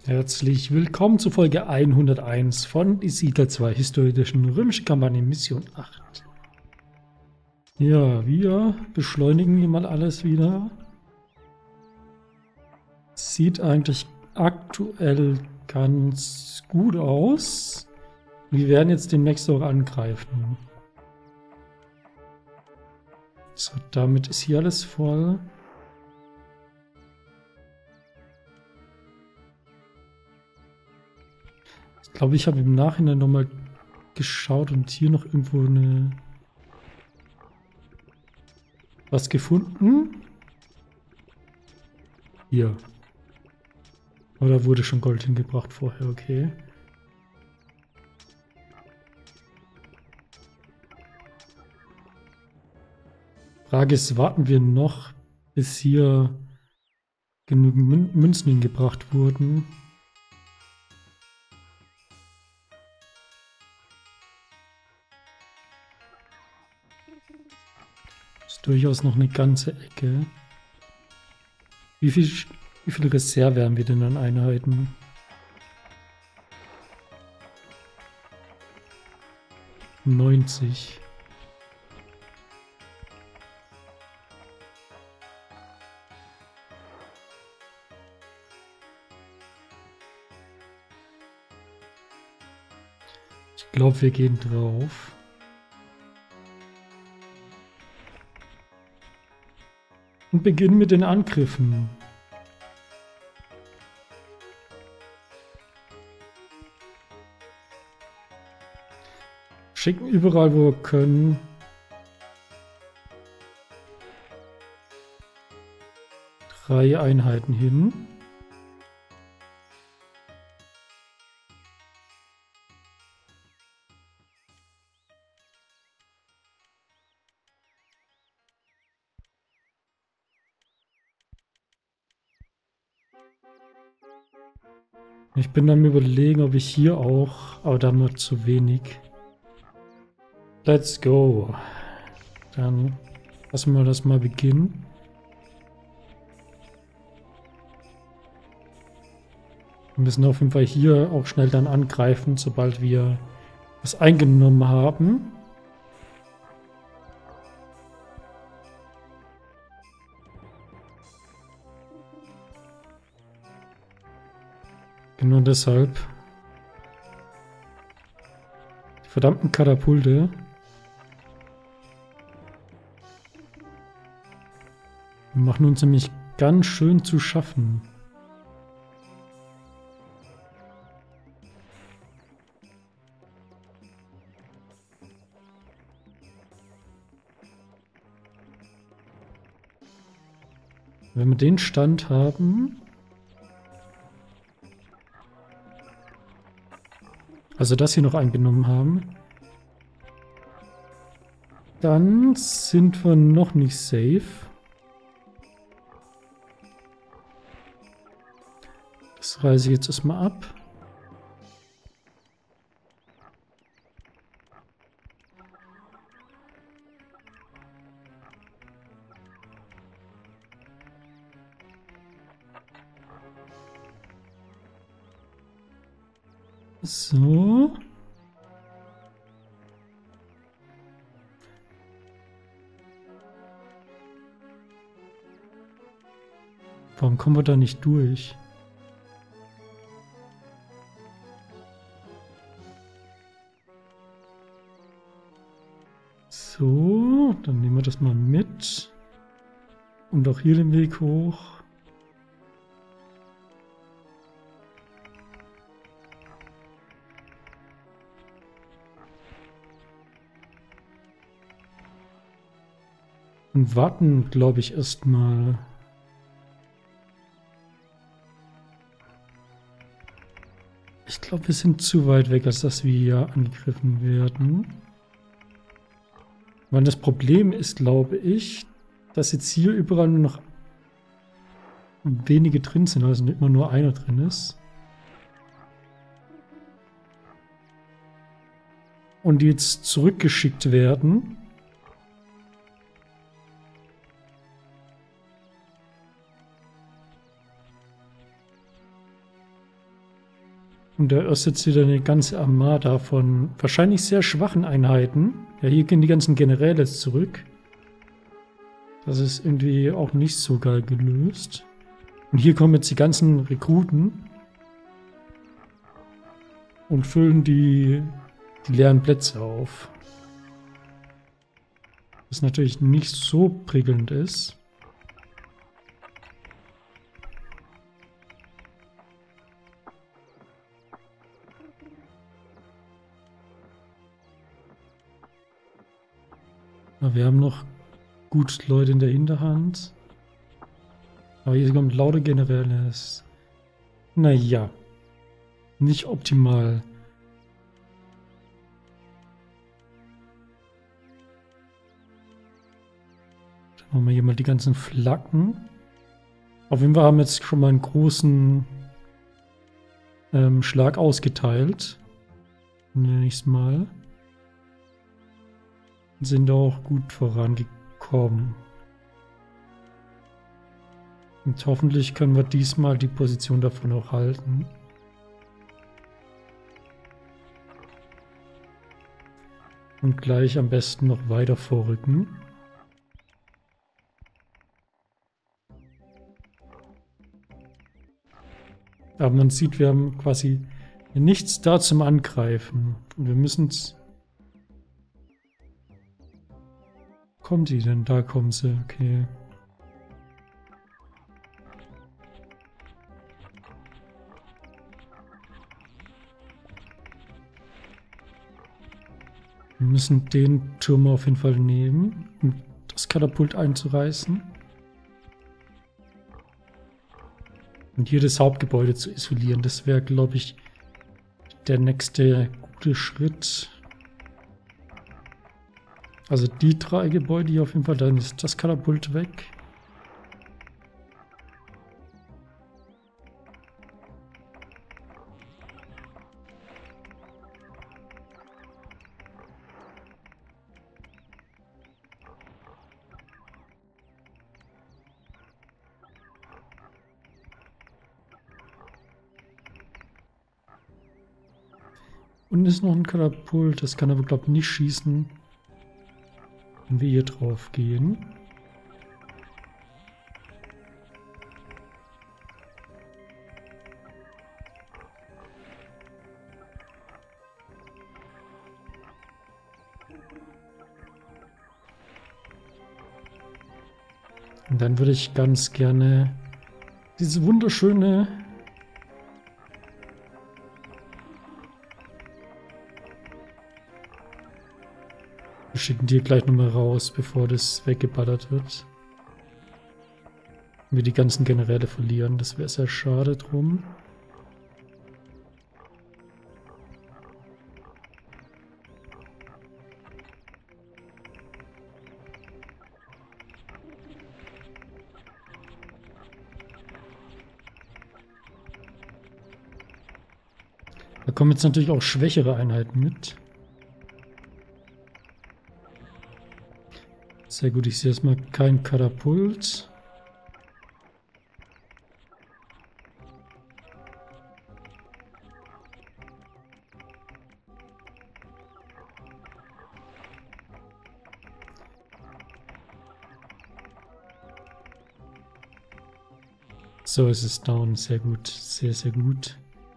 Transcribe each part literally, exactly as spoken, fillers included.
Herzlich willkommen zu Folge hunderteins von Die Siedler zwei historischen römische Kampagne Mission acht. Ja, wir beschleunigen hier mal alles wieder. Sieht eigentlich aktuell ganz gut aus. Wir werden jetzt demnächst auch angreifen. So, damit ist hier alles voll. Ich glaube, ich habe im Nachhinein nochmal geschaut und hier noch irgendwo eine was gefunden. Hier. Oder wurde schon Gold hingebracht vorher, okay. Frage ist, warten wir noch, bis hier genügend Mün Münzen hingebracht wurden? Ist durchaus noch eine ganze Ecke. Wie viel, wie viel Reserve haben wir denn an Einheiten? neunzig. Ich glaube, wir gehen drauf. Und beginnen mit den Angriffen. Schicken überall, wo wir können. Drei Einheiten hin. Ich bin am Überlegen, ob ich hier auch, aber da haben wir zu wenig. Let's go. Dann lassen wir das mal beginnen. Wir müssen auf jeden Fall hier auch schnell dann angreifen, sobald wir was eingenommen haben. Genau deshalb. Die verdammten Katapulte. Wir machen uns nämlich ganz schön zu schaffen. Wenn wir den Stand haben, also das hier noch eingenommen haben, dann sind wir noch nicht safe. Das reiße ich jetzt erstmal ab. So. Warum kommen wir da nicht durch? So, dann nehmen wir das mal mit. Und auch hier den Weg hoch. Und warten, glaube ich, erstmal. Ich glaube, wir sind zu weit weg, als dass wir hier angegriffen werden. Weil das Problem ist, glaube ich, dass jetzt hier überall nur noch wenige drin sind, also nicht immer nur einer drin ist. Und die jetzt zurückgeschickt werden. Und da ist jetzt wieder eine ganze Armada von wahrscheinlich sehr schwachen Einheiten. Ja, hier gehen die ganzen Generäle zurück. Das ist irgendwie auch nicht so geil gelöst. Und hier kommen jetzt die ganzen Rekruten und füllen die, die leeren Plätze auf. Was natürlich nicht so prickelnd ist. Aber wir haben noch gut Leute in der Hinterhand. Aber hier kommt lauter Generäle. Naja. Nicht optimal. Dann machen wir hier mal die ganzen Flaggen. Auf jeden Fall haben wir jetzt schon mal einen großen ähm, Schlag ausgeteilt. Nenne ich es mal. Sind auch gut vorangekommen. Und hoffentlich können wir diesmal die Position davon auch halten. Und gleich am besten noch weiter vorrücken. Aber man sieht, wir haben quasi nichts da zum Angreifen. Und wir müssen es... Kommt die denn? Da kommen sie, okay. Wir müssen den Turm auf jeden Fall nehmen, um das Katapult einzureißen. Und hier das Hauptgebäude zu isolieren. Das wäre, glaube ich, der nächste gute Schritt. Also die drei Gebäude hier auf jeden Fall, dann ist das Katapult weg. Und ist noch ein Katapult, das kann aber, glaube ich, nicht schießen, wenn wir hier drauf gehen. Und dann würde ich ganz gerne diese wunderschöne wir schicken die gleich nochmal raus, bevor das weggeballert wird. Und wir die ganzen Generäle verlieren, das wäre sehr schade drum. Da kommen jetzt natürlich auch schwächere Einheiten mit. Sehr gut, ich sehe erstmal kein Katapult. So, es ist down, sehr gut, sehr, sehr gut.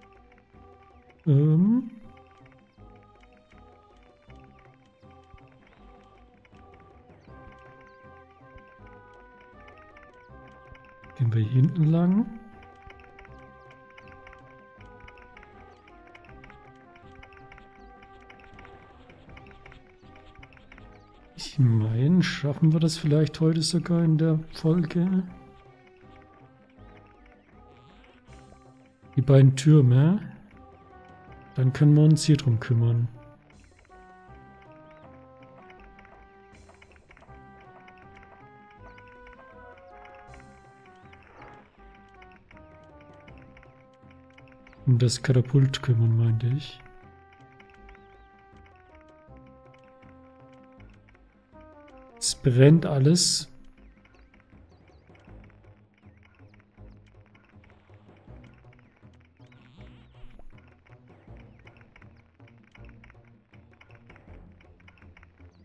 Ähm... Gehen wir hier hinten lang. Ich meine, schaffen wir das vielleicht heute sogar in der Folge? Die beiden Türme. Dann können wir uns hier drum kümmern. Um das Katapult kümmern, meinte ich. Es brennt alles.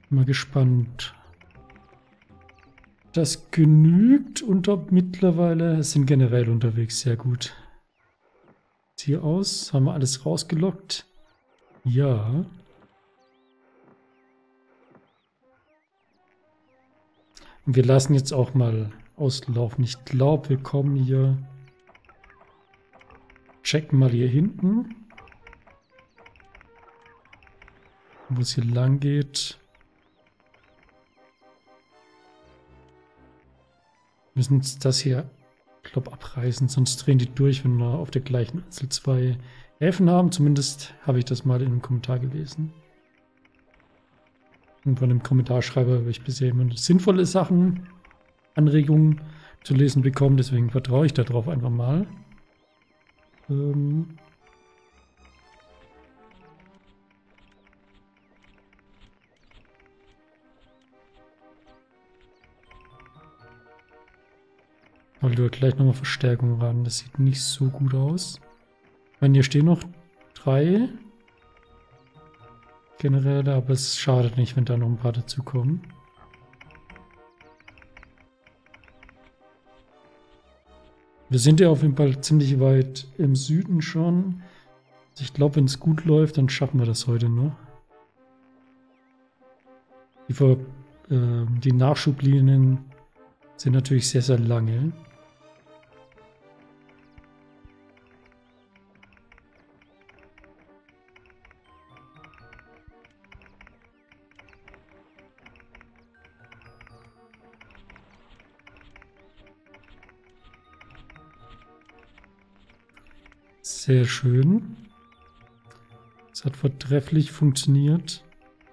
Mal gespannt. Das genügt und ob mittlerweile sind generell unterwegs. Sehr gut. Hier aus. Haben wir alles rausgelockt? Ja. Und wir lassen jetzt auch mal auslaufen. Ich glaube, wir kommen hier. Checken mal hier hinten. Wo es hier lang geht. Wir müssen jetzt das hier, ich glaube, abreißen, sonst drehen die durch, wenn wir auf der gleichen Insel zwei Häfen haben. Zumindest habe ich das mal in einem Kommentar gelesen. Und von dem Kommentarschreiber habe ich bisher immer sinnvolle Sachen, Anregungen zu lesen bekommen. Deswegen vertraue ich darauf einfach mal. Ähm Weil du gleich nochmal Verstärkung ran. Das sieht nicht so gut aus. Ich meine, hier stehen noch drei Generäle, aber es schadet nicht, wenn da noch ein paar dazukommen. Wir sind ja auf jeden Fall ziemlich weit im Süden schon. Also ich glaube, wenn es gut läuft, dann schaffen wir das heute noch. Die, Ver äh, die Nachschublinien sind natürlich sehr, sehr lange. Sehr schön. Es hat vortrefflich funktioniert.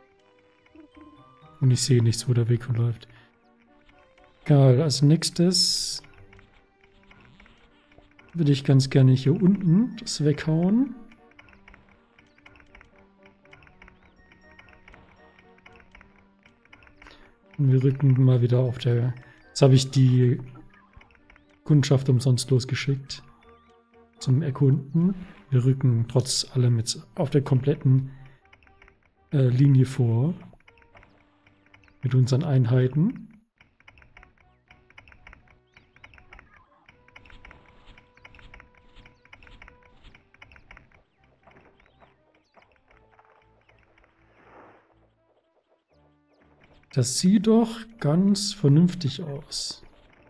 Und ich sehe nichts, wo der Weg verläuft. Egal, als nächstes würde ich ganz gerne hier unten das weghauen. Und wir rücken mal wieder auf der... Jetzt habe ich die Kundschaft umsonst losgeschickt. Zum Erkunden. Wir rücken trotz allem jetzt auf der kompletten äh, Linie vor. Mit unseren Einheiten. Das sieht doch ganz vernünftig aus.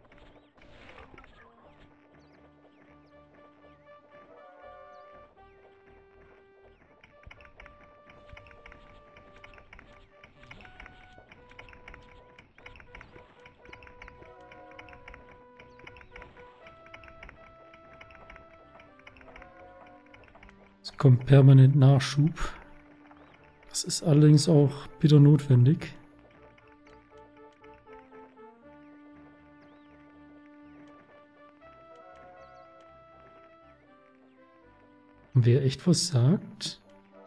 Es kommt permanent Nachschub. Das ist allerdings auch bitter notwendig. Haben wir echt versagt?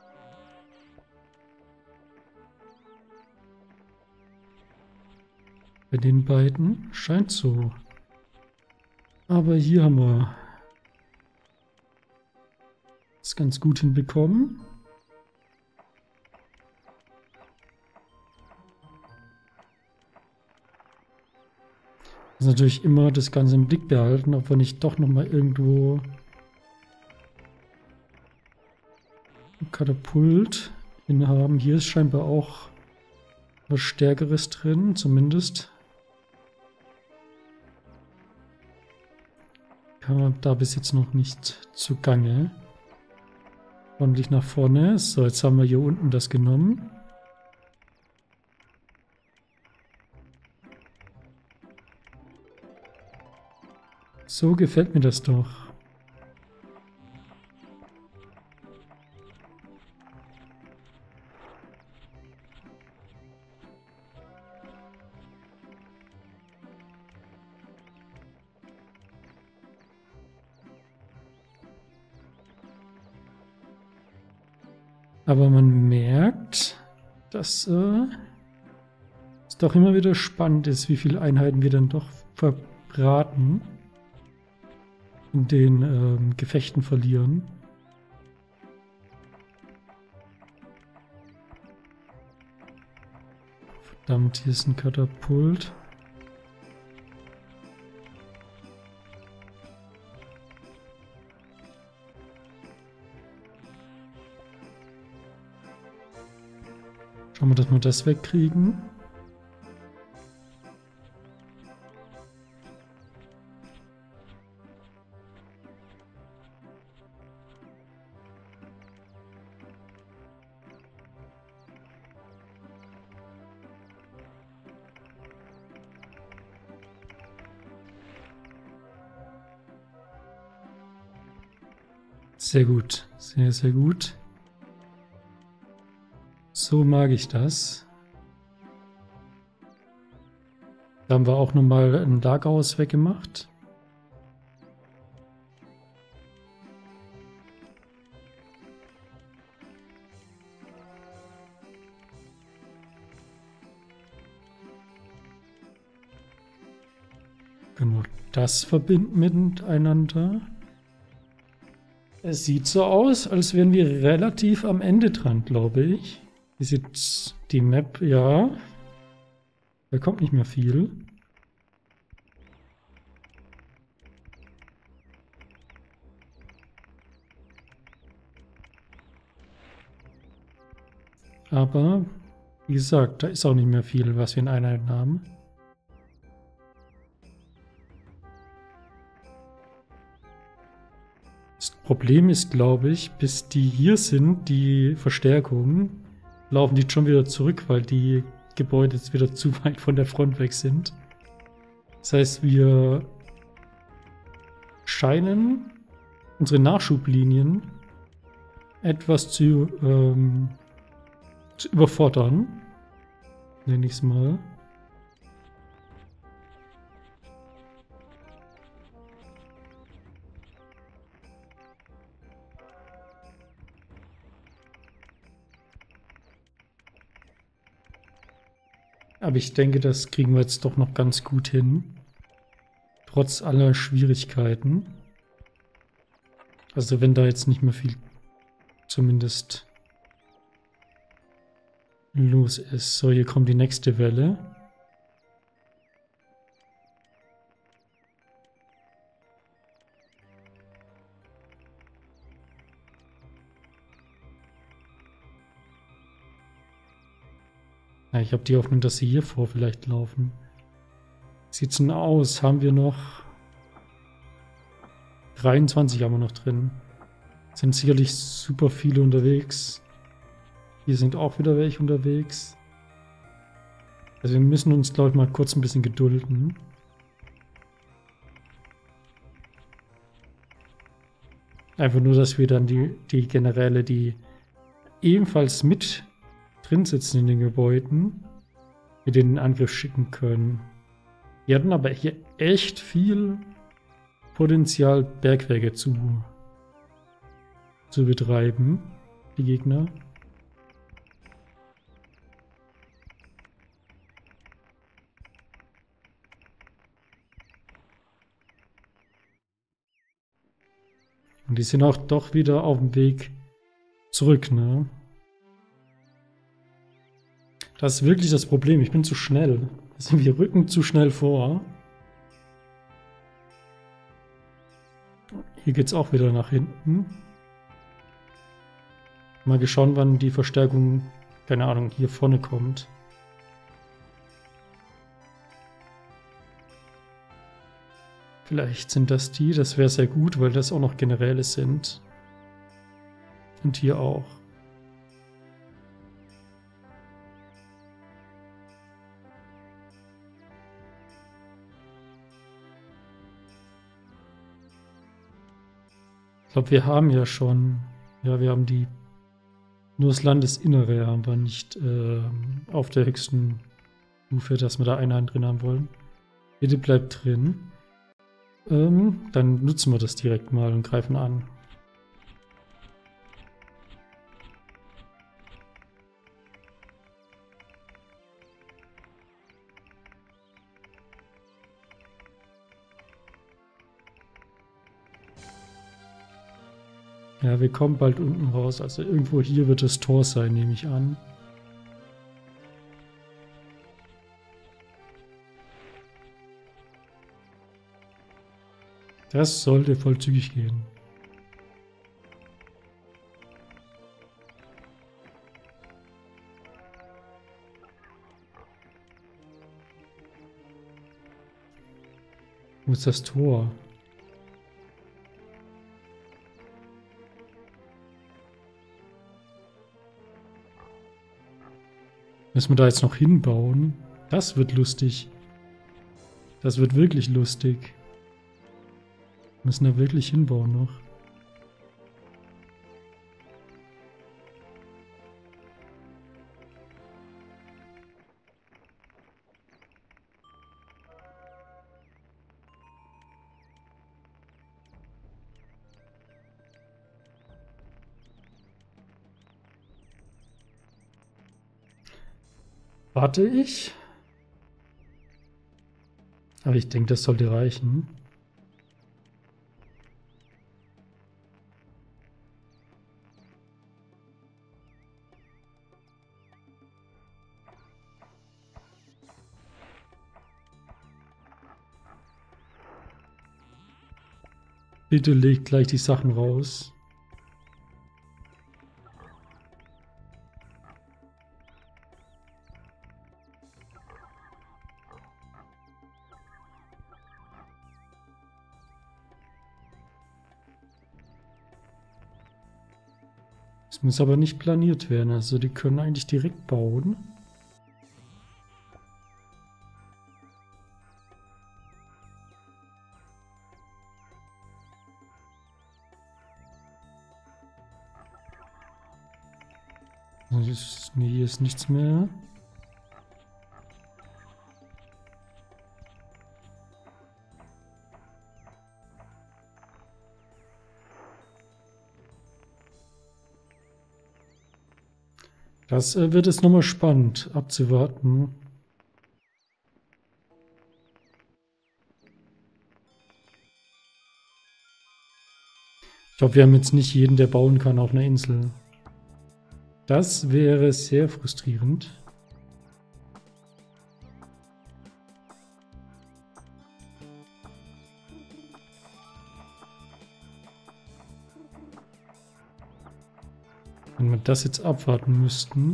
Bei den beiden scheint so. Aber hier haben wir es ganz gut hinbekommen. Das ist natürlich immer das Ganze im Blick behalten, ob wir nicht doch nochmal irgendwo ein Katapult hinhaben. Hier ist scheinbar auch was Stärkeres drin, zumindest. Kam man da bis jetzt noch nicht zugange. Ordentlich nach vorne. So, jetzt haben wir hier unten das genommen. So gefällt mir das doch. Aber man merkt, dass äh, es doch immer wieder spannend ist, wie viele Einheiten wir dann doch verbraten, in den ähm, Gefechten verlieren. Verdammt, hier ist ein Katapult. Schauen wir, dass wir das wegkriegen. Sehr gut, sehr, sehr gut. So mag ich das. Da haben wir auch nochmal ein Lagerhaus weggemacht. Können wir das verbinden miteinander? Es sieht so aus, als wären wir relativ am Ende dran, glaube ich. Wie sieht die Map? Ja. Da kommt nicht mehr viel. Aber, wie gesagt, da ist auch nicht mehr viel, was wir in Einheiten haben. Das Problem ist, glaube ich, bis die hier sind, die Verstärkungen, laufen die schon wieder zurück, weil die Gebäude jetzt wieder zu weit von der Front weg sind. Das heißt, wir scheinen unsere Nachschublinien etwas zu, ähm, zu überfordern, nenne ich es mal. Aber ich denke, das kriegen wir jetzt doch noch ganz gut hin. Trotz aller Schwierigkeiten. Also wenn da jetzt nicht mehr viel zumindest los ist. So, hier kommt die nächste Welle. Ja, ich habe die Hoffnung, dass sie hier vor vielleicht laufen. Sieht's denn aus? Haben wir noch dreiundzwanzig haben wir noch drin. Sind sicherlich super viele unterwegs. Hier sind auch wieder welche unterwegs. Also wir müssen uns, glaube ich, mal kurz ein bisschen gedulden. Einfach nur, dass wir dann die, die Generäle, die ebenfalls mit drin sitzen in den Gebäuden, mit denen in den Angriff schicken können. Die hatten aber hier echt viel Potenzial, Bergwerke zu, zu betreiben, die Gegner. Und die sind auch doch wieder auf dem Weg zurück, ne? Das ist wirklich das Problem. Ich bin zu schnell. Wir rücken zu schnell vor. Hier geht es auch wieder nach hinten. Mal geschaut, wann die Verstärkung, keine Ahnung, hier vorne kommt. Vielleicht sind das die. Das wäre sehr gut, weil das auch noch Generäle sind. Und hier auch. Ich glaube, wir haben ja schon, ja, wir haben die, nur das Landesinnere haben wir nicht äh, auf der höchsten Stufe, dass wir da Einheiten drin haben wollen. Bitte bleibt drin. Ähm, dann nutzen wir das direkt mal und greifen an. Ja, wir kommen bald unten raus. Also irgendwo hier wird das Tor sein, nehme ich an. Das sollte voll zügig gehen. Wo ist das Tor? Müssen wir da jetzt noch hinbauen? Das wird lustig. Das wird wirklich lustig. Wir müssen da wirklich hinbauen noch. Warte ich? Aber ich denke, das sollte reichen. Bitte legt gleich die Sachen raus. Es muss aber nicht planiert werden, also die können eigentlich direkt bauen. Nee, hier ist nichts mehr. Das äh, wird es nochmal spannend abzuwarten. Ich glaube, wir haben jetzt nicht jeden, der bauen kann auf einer Insel. Das wäre sehr frustrierend. Wenn wir das jetzt abwarten müssten.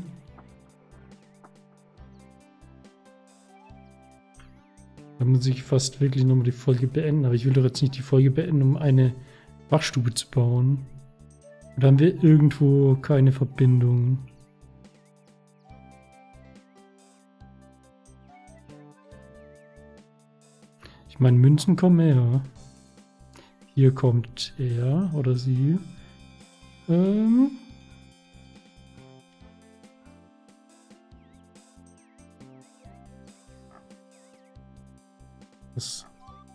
Dann muss ich fast wirklich nochmal die Folge beenden. Aber ich will doch jetzt nicht die Folge beenden, um eine Wachstube zu bauen. Oder haben wir irgendwo keine Verbindung? Ich meine, Münzen kommen her. Hier kommt er oder sie. Ähm... Das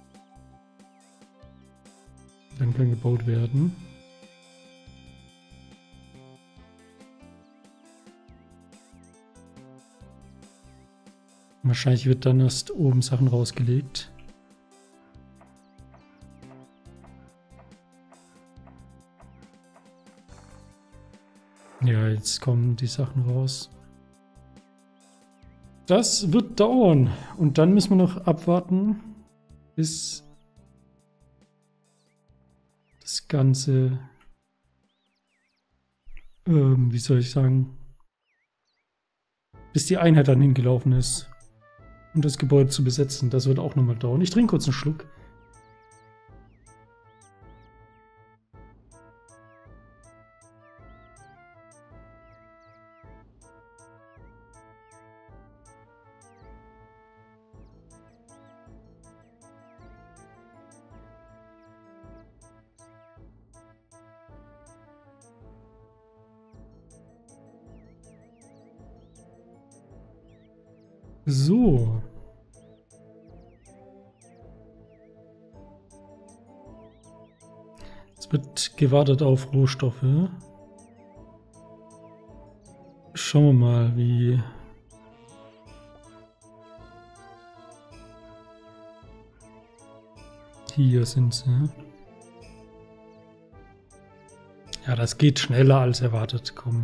dann kann gebaut werden. Wahrscheinlich wird dann erst oben Sachen rausgelegt. Ja, jetzt kommen die Sachen raus. Das wird dauern. Und dann müssen wir noch abwarten, bis das Ganze, ähm, wie soll ich sagen, bis die Einheit dann hingelaufen ist, um das Gebäude zu besetzen. Das wird auch nochmal dauern. Ich trinke kurz einen Schluck. So. Es wird gewartet auf Rohstoffe. Schauen wir mal, wie... Hier sind sie. Ja, das geht schneller als erwartet. Komm.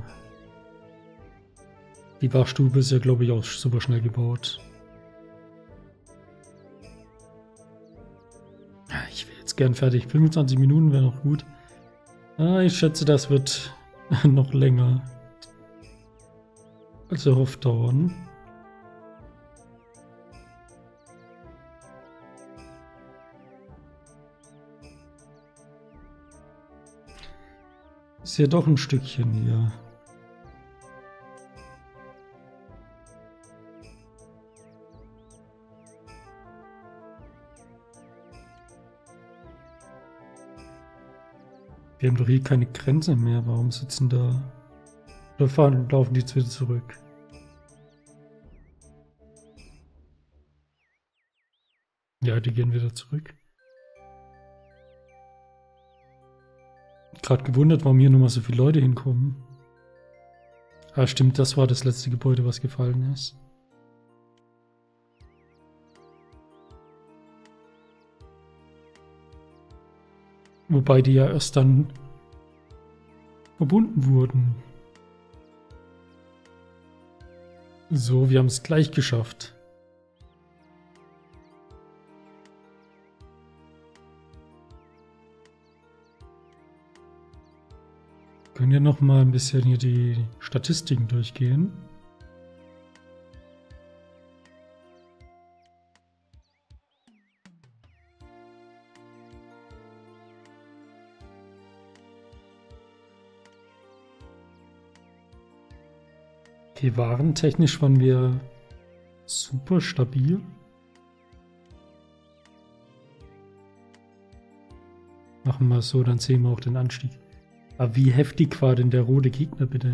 Die Wachstube ist ja, glaube ich, auch super schnell gebaut. Ich will jetzt gern fertig. fünfundzwanzig Minuten wäre noch gut. Ah, ich schätze, das wird noch länger als erhofft dauern. Ist ja doch ein Stückchen hier. Wir haben doch hier keine Grenze mehr. Warum sitzen da? Oder fahren und laufen die jetzt wieder zurück? Ja, die gehen wieder zurück. Gerade gewundert, warum hier nochmal so viele Leute hinkommen. Ah, stimmt, das war das letzte Gebäude, was gefallen ist. Wobei die ja erst dann verbunden wurden. So, wir haben es gleich geschafft. Können wir noch mal ein bisschen hier die Statistiken durchgehen. Okay, warentechnisch waren wir super stabil. Machen wir es so, dann sehen wir auch den Anstieg. Aber wie heftig war denn der rote Gegner, bitte?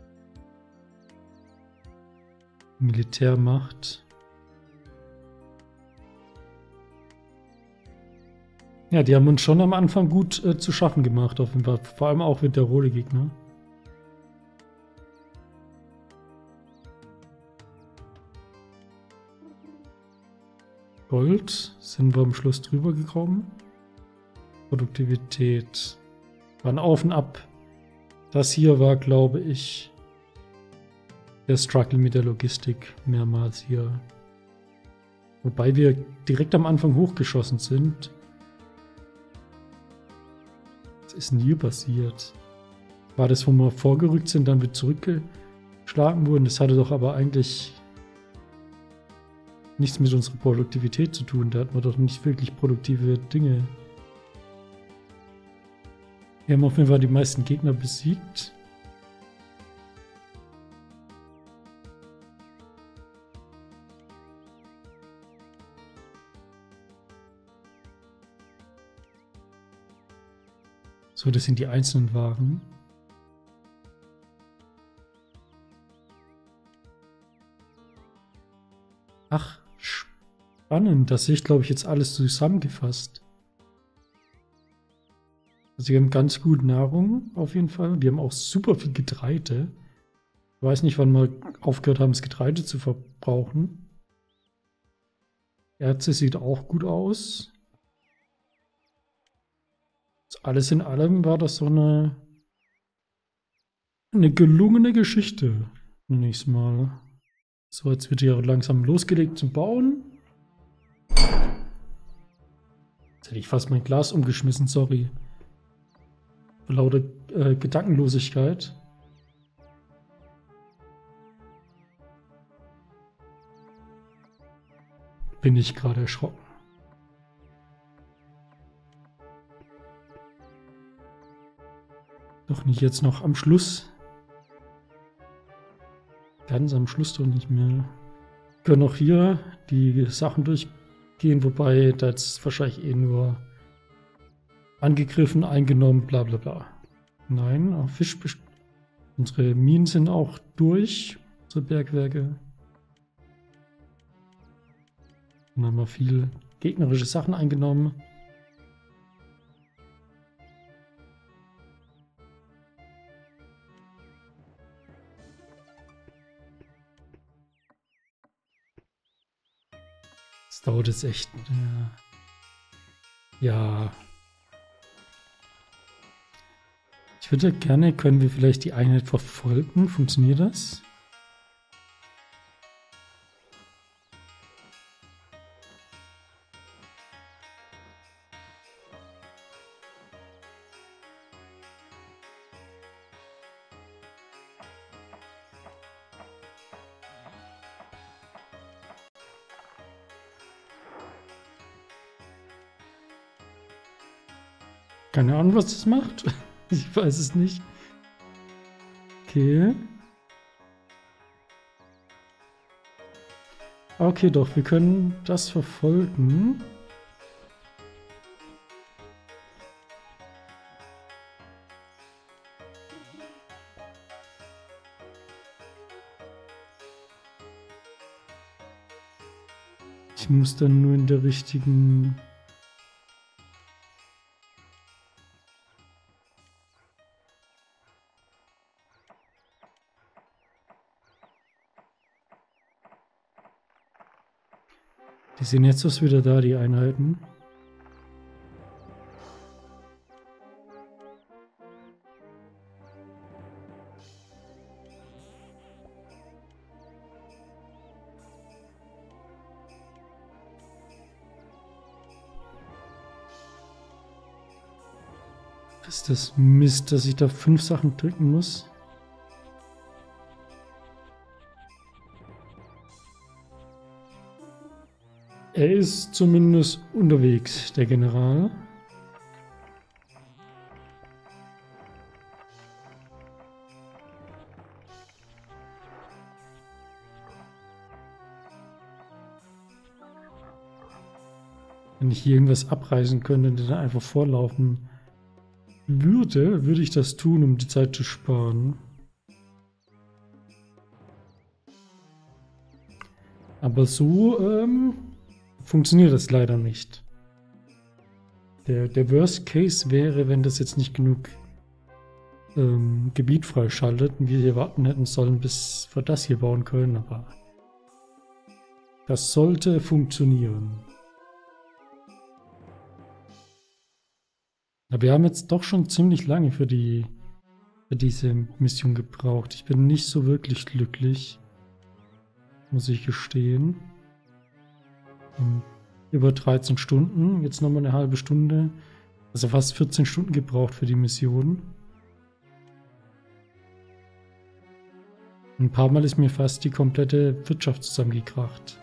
Militärmacht. Ja, die haben uns schon am Anfang gut äh, zu schaffen gemacht, auf jeden Fall. Vor allem auch mit der rote Gegner. Gold sind wir am Schluss drüber gekommen. Produktivität waren auf und ab. Das hier war, glaube ich, der Struggle mit der Logistik mehrmals hier. Wobei wir direkt am Anfang hochgeschossen sind. Was ist denn hier passiert? War das, wo wir vorgerückt sind, dann wieder zurückgeschlagen wurden? Das hatte doch aber eigentlich nichts mit unserer Produktivität zu tun. Da hatten wir doch nicht wirklich produktive Dinge. Wir haben auf jeden Fall die meisten Gegner besiegt. So, das sind die einzelnen Waren. Ach, spannend. Das sehe ich, glaube ich, jetzt alles zusammengefasst. Also wir haben ganz gut Nahrung auf jeden Fall. Wir haben auch super viel Getreide. Ich weiß nicht, wann wir aufgehört haben, das Getreide zu verbrauchen. Erze sieht auch gut aus. Alles in allem war das so eine, eine gelungene Geschichte. Nächstes Mal. So, jetzt wird hier langsam losgelegt zum Bauen. Jetzt hätte ich fast mein Glas umgeschmissen, sorry. Vor lauter äh, Gedankenlosigkeit. Bin ich gerade erschrocken. Doch nicht jetzt noch am Schluss. Ganz am Schluss doch nicht mehr. Wir können auch hier die Sachen durchgehen, wobei da jetzt wahrscheinlich eh nur angegriffen, eingenommen, bla bla bla. Nein, auch Fisch. Unsere Minen sind auch durch, unsere Bergwerke. Dann haben wir viel gegnerische Sachen eingenommen. Das dauert jetzt echt. Ja. ja. Ich würde gerne, können wir vielleicht die Einheit verfolgen? Funktioniert das? Keine Ahnung, was das macht. Ich weiß es nicht. Okay. Okay, doch, wir können das verfolgen. Ich muss dann nur in der richtigen... Die sind jetzt erst wieder da, die Einheiten. Was ist das Mist, dass ich da fünf Sachen drücken muss? Er ist zumindest unterwegs, der General. Wenn ich hier irgendwas abreißen könnte und dann einfach vorlaufen würde, würde ich das tun, um die Zeit zu sparen. Aber so ähm, funktioniert das leider nicht. Der, der Worst Case wäre, wenn das jetzt nicht genug ähm, Gebiet freischaltet und wir hier warten hätten sollen, bis wir das hier bauen können, aber das sollte funktionieren. Aber wir haben jetzt doch schon ziemlich lange für, die, für diese Mission gebraucht. Ich bin nicht so wirklich glücklich, muss ich gestehen. Um über dreizehn Stunden, jetzt nochmal eine halbe Stunde. Also fast vierzehn Stunden gebraucht für die Mission. Ein paar Mal ist mir fast die komplette Wirtschaft zusammengekracht.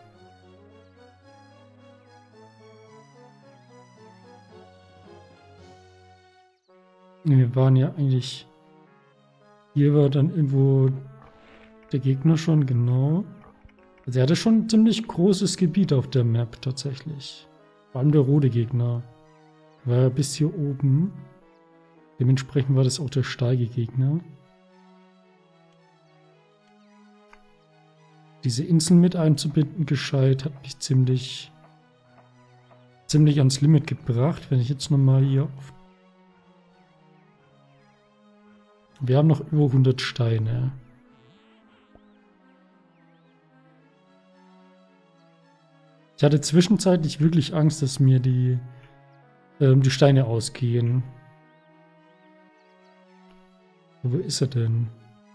Wir waren ja eigentlich... Hier war dann irgendwo der Gegner schon, genau. Also er hatte schon ein ziemlich großes Gebiet auf der Map tatsächlich. Vor allem der rote Gegner. War ja bis hier oben. Dementsprechend war das auch der starke Gegner. Diese Inseln mit einzubinden gescheit hat mich ziemlich ziemlich ans Limit gebracht. Wenn ich jetzt nochmal hier auf... Wir haben noch über hundert Steine. Ich hatte zwischenzeitlich wirklich Angst, dass mir die, ähm, die Steine ausgehen. Wo ist er denn?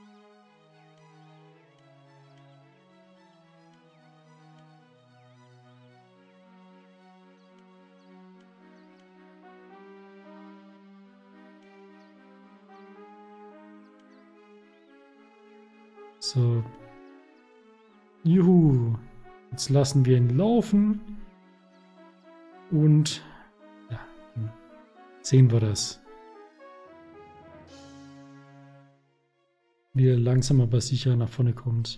So. Juhu. Jetzt lassen wir ihn laufen. Und ja, sehen wir das. Wie er langsam aber sicher nach vorne kommt.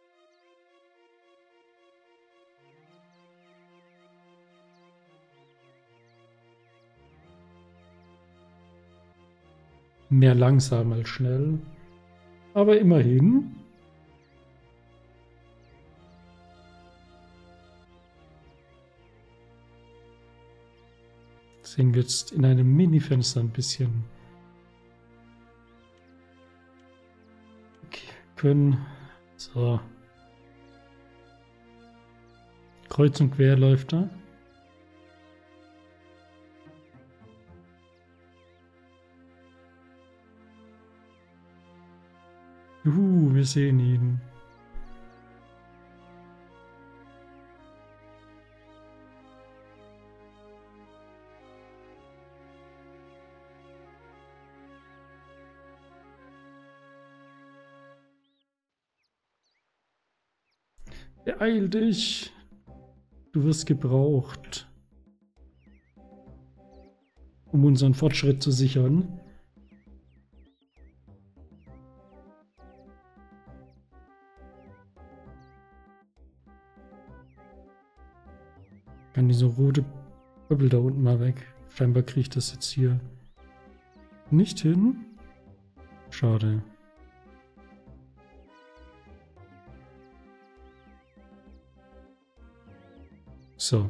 Mehr langsam als schnell. Aber immerhin. Sehen wir jetzt in einem Mini-Fenster ein bisschen. Okay, können. So. Kreuz und quer läuft da. Juhu, wir sehen ihn. Beeil dich. Du wirst gebraucht. um unseren Fortschritt zu sichern. Kann diese rote Bubble da unten mal weg. Scheinbar kriege ich das jetzt hier nicht hin. Schade. So.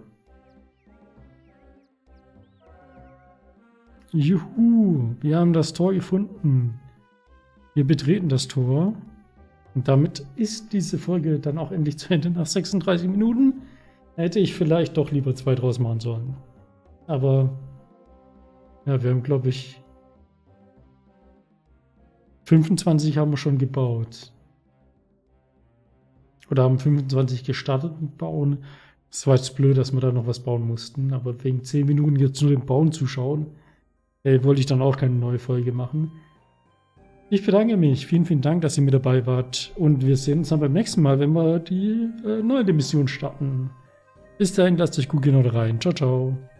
Juhu, wir haben das Tor gefunden. Wir betreten das Tor. Und damit ist diese Folge dann auch endlich zu Ende nach sechsunddreißig Minuten. Hätte ich vielleicht doch lieber zwei draus machen sollen. Aber ja, wir haben, glaube ich, fünfundzwanzig haben wir schon gebaut. Oder haben fünfundzwanzig gestartet mit Bauen. Es war jetzt blöd, dass wir da noch was bauen mussten. Aber wegen zehn Minuten jetzt nur dem Bauen zuschauen, äh, wollte ich dann auch keine neue Folge machen. Ich bedanke mich. Vielen, vielen Dank, dass ihr mit dabei wart. Und wir sehen uns dann beim nächsten Mal, wenn wir die äh, neue Mission starten. Bis dahin, lasst euch gut gehen oder rein. Ciao, ciao.